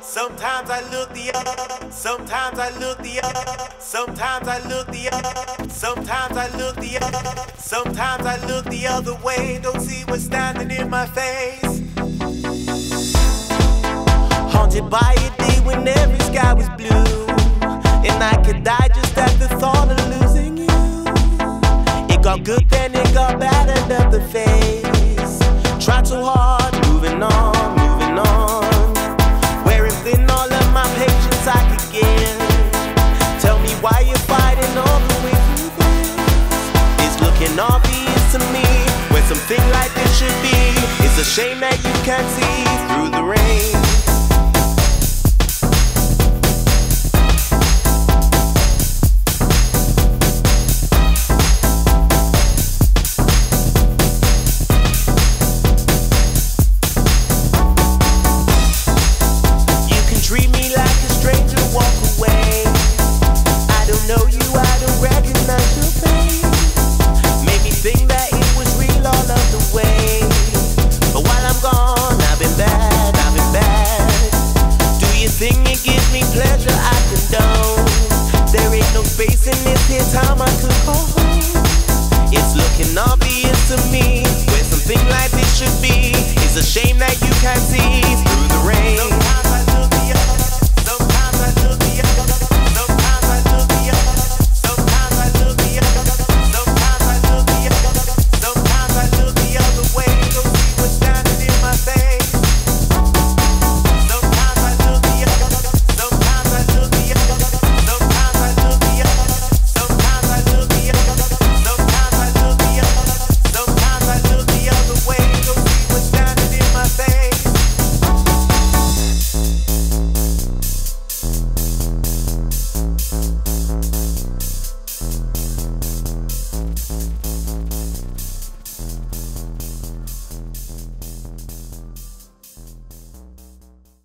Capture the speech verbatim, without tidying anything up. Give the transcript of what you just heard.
Sometimes I look the other, sometimes I look the other, sometimes I look the other, sometimes I look the other, sometimes I look the other way, don't see what's standing in my face. Haunted by a day when every sky was blue, and I could die just at the thought of losing you. It got good then it got bad under the face. Tried so hard, moving on, moving on. Within all of my patience I could give. Tell me why you're fighting all the way through this. It's looking obvious to me when something like this should be. It's a shame that you can't see through the rain.